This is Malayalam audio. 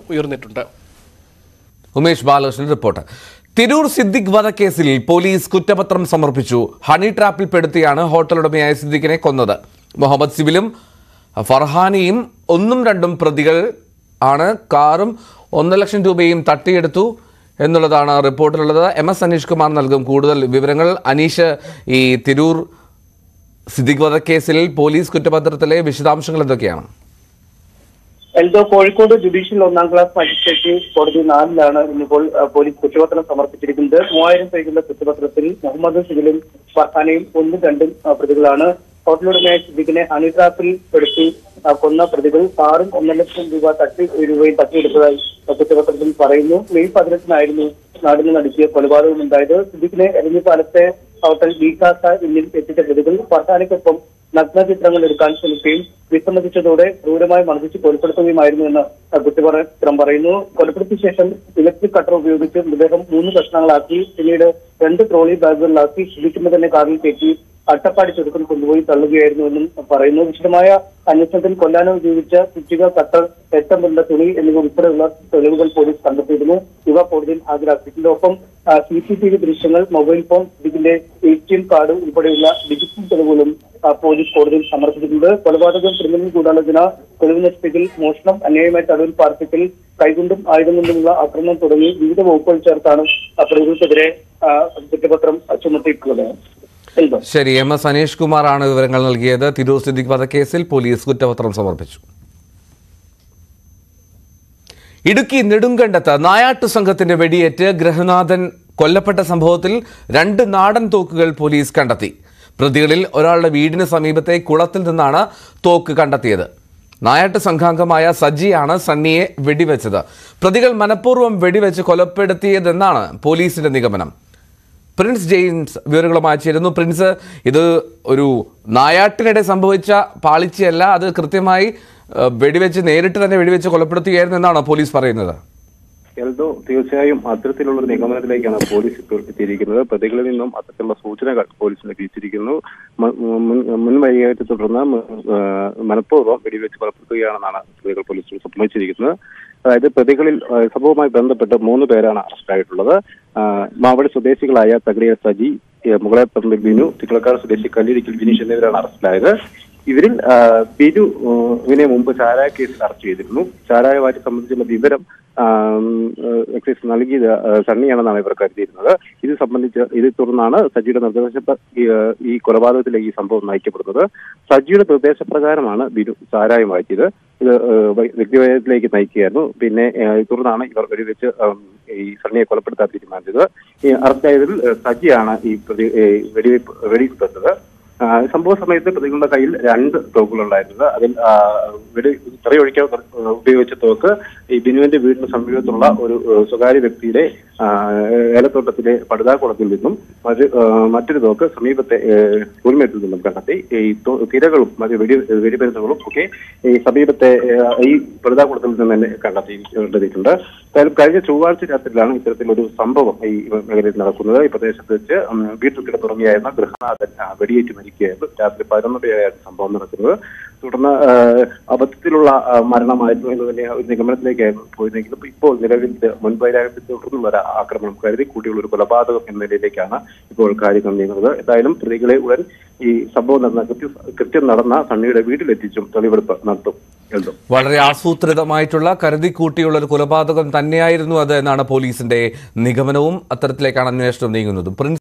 ഉയർന്നിട്ടുണ്ട്. ഉമേഷ് ബാലകൃഷ്ണൻ റിപ്പോർട്ട്. തിരൂർ സിദ്ദിഖ് വധക്കേസിൽ പോലീസ് കുറ്റപത്രം സമർപ്പിച്ചു. ഹണി ട്രാപ്പിൽപ്പെടുത്തിയാണ് ഹോട്ടൽ ഉടമയായ സിദ്ദിഖിനെ കൊന്നത്. മുഹമ്മദ് സിബിലും ഫർഹാനിയും 1ഉം 2ഉം പ്രതികൾ ആണ്. കാറും 1 ലക്ഷം രൂപയും തട്ടിയെടുത്തു എന്നുള്ളതാണ് റിപ്പോർട്ടിലുള്ളത്. MS അനീഷ് കുമാർ നൽകും കൂടുതൽ വിവരങ്ങൾ. അനീഷ്, ഈ തിരൂർ സിദ്ദിഖ് വധക്കേസിൽ പോലീസ് കുറ്റപത്രത്തിലെ വിശദാംശങ്ങൾ എന്തൊക്കെയാണ്? എൽദോ, കോഴിക്കോട് ജുഡീഷ്യൽ 1ാം ക്ലാസ് മജിസ്ട്രേറ്റ് കോടതി 4ലാണ് ഇന്നിപ്പോൾ പോലീസ് കുറ്റപത്രം സമർപ്പിച്ചിരിക്കുന്നത്. 3000 പേജുള്ള കുറ്റപത്രത്തിൽ മുഹമ്മദ് സിബിലും ഫർഹാനയും 1ഉം 2ഉം പ്രതികളാണ്. ഹോട്ടലുടമയായ സിദ്ദിഖിനെ ഹണി ട്രാപ്പിൽ പെടുത്തി കൊന്ന പ്രതികൾ കാറും 1 ലക്ഷം രൂപ തട്ടിയെടുത്തതായി കുറ്റപത്രത്തിൽ പറയുന്നു. മെയ് 18-നായിരുന്നു നാടിന് നടുക്കിയ കൊലപാതകം ഉണ്ടായത്. സിദ്ദിഖിനെ എരഞ്ഞിപ്പാലത്തെ ഹോട്ടൽ ബീക്കാസ ഇന്നിൽ എത്തിച്ച പ്രതികൾ ഫർഹാനയ്ക്കൊപ്പം നഗ്നചിത്രങ്ങൾ എടുക്കാൻ ശ്രമിക്കുകയും വിസമ്മതിച്ചതോടെ ക്രൂരമായി മർദ്ദിച്ച് കൊലപ്പെടുത്തുകയുമായിരുന്നു എന്ന് കുറ്റപത്രം പറയുന്നു. കൊലപ്പെടുത്തിയ ശേഷം ഇലക്ട്രിക് കട്ടർ ഉപയോഗിച്ച് മൃതദേഹം 3 കഷ്ണങ്ങളാക്കി പിന്നീട് 2 ട്രോളി ബാഗുകളിലാക്കി സിദ്ദിഖിന്റെ തന്നെ കാറിൽ കയറ്റി അട്ടപ്പാടി ചുരുക്കം കൊണ്ടുപോയി തള്ളുകയായിരുന്നുവെന്നും പറയുന്നു. വിശദമായ അന്വേഷണത്തിൽ കൊല്ലാനോ ഉപയോഗിച്ച ചുറ്റിക, കട്ടർ, രക്തമുള്ള തുണി എന്നിവ ഉൾപ്പെടെയുള്ള തെളിവുകൾ പോലീസ് കണ്ടെത്തിയിരുന്നു. ഇവ കോടതിയിൽ ഹാജരാക്കിയിട്ടുണ്ട്. ഒപ്പം CCTV ദൃശ്യങ്ങൾ, മൊബൈൽ ഫോൺ, ഇതിന്റെ ATM കാർഡ് ഉൾപ്പെടെയുള്ള ഡിജിറ്റൽ തെളിവുകളും പോലീസ് കോടതിയിൽ സമർപ്പിച്ചിട്ടുണ്ട്. കൊലപാതകം, ക്രിമിനൽ ഗൂഢാലോചന, തെളിവ് നശിപ്പിക്കൽ, മോഷണം, അന്യായമായി തടവിൽ പാർപ്പിക്കൽ, കൈകൊണ്ടും ആയുധം കൊണ്ടുമുള്ള ആക്രമണം തുടങ്ങി വിവിധ വകുപ്പുകൾ ചേർത്താണ് പ്രതികൾക്കെതിരെ കുറ്റപത്രം ചുമത്തിയിട്ടുള്ളത്. ശരി, MS അനീഷ് കുമാറാണ് വിവരങ്ങൾ നൽകിയത്. തിരൂർ സിദ്ദിഖ് വധക്കേസിൽ പോലീസ് കുറ്റപത്രം സമർപ്പിച്ചു. ഇടുക്കി നെടുങ്കണ്ടത്ത് നായാട്ടു സംഘത്തിന്റെ വെടിയേറ്റ് ഗൃഹനാഥൻ കൊല്ലപ്പെട്ട സംഭവത്തിൽ 2 നാടൻ തോക്കുകൾ പോലീസ് കണ്ടെത്തി. പ്രതികളിൽ ഒരാളുടെ വീടിന് സമീപത്തെ കുളത്തിൽ നിന്നാണ് തോക്ക് കണ്ടെത്തിയത്. നായാട്ട് സംഘാംഗമായ സജിയാണ് സണ്ണിയെ വെടിവെച്ചത്. പ്രതികൾ മനഃപൂർവ്വം വെടിവെച്ച് കൊലപ്പെടുത്തിയതെന്നാണ് പോലീസിന്റെ നിഗമനം. പ്രിൻസ് ജെയിംസ് വിവരങ്ങളുമായി ചേരുന്നു. പ്രിൻസ്, ഇത് ഒരു നായാട്ടിനിടെ സംഭവിച്ച പാളിച്ചയല്ല, അത് കൃത്യമായി നേരിട്ട് തന്നെ വെടിവെച്ച് കൊലപ്പെടുത്തുകയായിരുന്നു എന്നാണ് പോലീസ് പറയുന്നത്. എൽദോ, തീർച്ചയായും അത്തരത്തിലുള്ളൊരു നിഗമനത്തിലേക്കാണ് പോലീസ് ഇപ്പോൾ എത്തിയിരിക്കുന്നത്. പ്രതികളിൽ നിന്നും അത്തരത്തിലുള്ള സൂചനകൾ പോലീസ് ലഭിച്ചിരിക്കുന്നു. മുൻവൈകാര്യത്തെ തുടർന്ന് മനഃപൂർവ്വം വെടിവെച്ച് കൊലപ്പെടുത്തുകയാണെന്നാണ് പ്രതികൾ പോലീസിൽ സമ്മതിച്ചിരിക്കുന്നത്. അതായത് പ്രതികളിൽ സംഭവവുമായി ബന്ധപ്പെട്ട് 3 പേരാണ് അറസ്റ്റായിട്ടുള്ളത്. മാവടി സ്വദേശികളായ തകടിയ സജി, മുകളേപ്പറമ്പിൽ ബിനു, തിക്കളക്കാട് സ്വദേശി കല്ലിരിക്കൽ ബിനീഷ് എന്നിവരാണ് അറസ്റ്റിലായത്. ഇവരിൽ ബിനുവിനെ മുമ്പ് ചാരായ കേസിൽ അറസ്റ്റ് ചെയ്തിരുന്നു. ചാരായവാറ്റി സംബന്ധിച്ചുള്ള വിവരം എക്സൈസ് നൽകിയത് സണ്ണിയാണെന്നാണ് ഇവർ കരുതിയിരുന്നത്. ഇത് തുടർന്നാണ് സജിയുടെ ഈ കൊലപാതകത്തിലേക്ക് ഈ സംഭവം നയിക്കപ്പെടുന്നത്. സജിയുടെ നിർദ്ദേശപ്രകാരമാണ് ബിനു ചാരായം വാറ്റിയത്. ഇത് വ്യക്തിവൈരത്തിലേക്ക് നയിക്കുകയായിരുന്നു. പിന്നെ തുടർന്നാണ് ഇവർ വെടിവെച്ച് ഈ സണ്ണിയെ കൊലപ്പെടുത്താൻ തീരുമാനിച്ചത്. ഈ അറസ്റ്റായതിൽ സജിയാണ് ഈ വെടിവെച്ചത്. സംഭവ സമയത്ത് പ്രതികളുടെ കയ്യിൽ 2 തോക്കുകളുണ്ടായിരുന്നത്. അതിൽ തെറിയൊഴിക്കാൻ ഉപയോഗിച്ച തോക്ക് ഈ ബിനുവിന്റെ വീടിന് സമീപത്തുള്ള ഒരു സ്വകാര്യ വ്യക്തിയുടെ ഏലത്തോട്ടത്തിലെ പടുതാക്കുളത്തിൽ നിന്നും മറ്റൊരു തോക്ക് സമീപത്തെ കുരുമേറ്റിൽ നിന്നും കണ്ടെത്തി. ഈ തിരകളും മറ്റ് വെടിമരുന്നുകളും ഒക്കെ ഈ സമീപത്തെ ഈ പടുതാക്കുളത്തിൽ നിന്ന് തന്നെ കണ്ടെത്തിയിട്ടുണ്ട്. എന്തായാലും കഴിഞ്ഞ ചൊവ്വാഴ്ച രാത്രിയിലാണ് ഇത്തരത്തിലൊരു സംഭവം ഈ മേഖലയിൽ നടക്കുന്നത്. ഈ പ്രദേശത്ത് വെച്ച് വീട്ടിൽ കിടന്നുറങ്ങിയായിരുന്ന ഗൃഹനാഥൻ വെടിയേറ്റ് മരിക്കുകയായിരുന്നു. രാത്രി 11:30 സംഭവം നടക്കുന്നത്. തുടർന്ന് അബദ്ധത്തിലുള്ള മരണമായിരുന്നു എന്ന് തന്നെ ഒരു നിഗമനത്തിലേക്കായിരുന്നു പോയതെങ്കിലും ഇപ്പോൾ നിലവിൽ മുൻവൈരാഗ്യത്തെ തുടർന്നുള്ള ആക്രമണം കരുതി കൂട്ടിയുള്ള ഒരു കൊലപാതകം എന്ന നിലയിലേക്കാണ് ഇപ്പോൾ കാര്യങ്ങൾ നീങ്ങുന്നത്. എന്തായാലും പ്രതികളെ ഉടൻ ഈ സംഭവം കൃത്യം നടന്ന സണ്ണിയുടെ വീട്ടിലെത്തിച്ചും തെളിവെടുപ്പ് നടത്തും. വളരെ ആസൂത്രിതമായിട്ടുള്ള കരുതിക്കൂട്ടിയുള്ള ഒരു കൊലപാതകം തന്നെയായിരുന്നു അത് എന്നാണ് പോലീസിന്റെ നിഗമനവും. അത്തരത്തിലേക്കാണ് അന്വേഷണം നീങ്ങുന്നതും.